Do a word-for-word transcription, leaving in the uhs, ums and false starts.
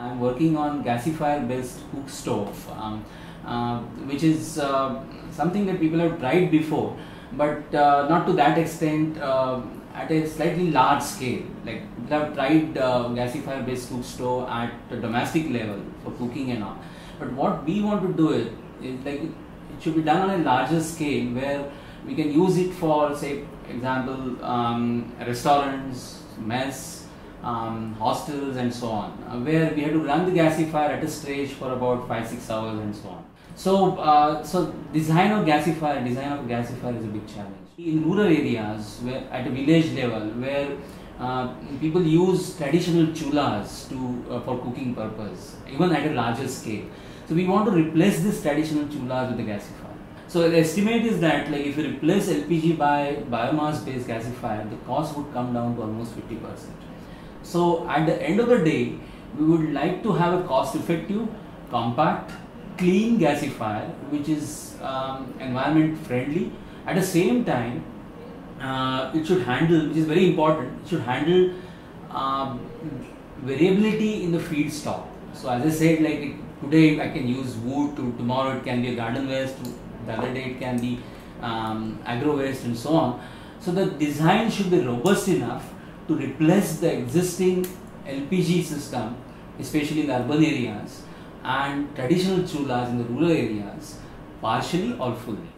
I'm working on gasifier based cook stove, um, uh, which is uh, something that people have tried before, but uh, not to that extent, uh, at a slightly large scale. Like people have tried uh, gasifier based cook stove at a domestic level for cooking and all, but what we want to do it is like it should be done on a larger scale where we can use it for, say, example, um, restaurants, mess, um, hostels and so on, uh, where we have to run the gasifier at a stage for about five six hours and so on. So, uh, so design of gasifier, design of gasifier is a big challenge. In rural areas, where at a village level, where uh, people use traditional chulas to uh, for cooking purpose, even at a larger scale. So we want to replace this traditional chulas with the gasifier. So the estimate is that, like, if you replace L P G by biomass based gasifier, the cost would come down to almost fifty percent. So at the end of the day, we would like to have a cost effective, compact, clean gasifier which is um, environment friendly. At the same time, uh, it should handle, which is very important, it should handle um, variability in the feedstock. So as I said, like today I can use wood, to tomorrow it can be a garden waste, to the other day it can be um, agro waste and so on. So the design should be robust enough to replace the existing L P G system, especially in the urban areas, and traditional chulas in the rural areas, partially or fully.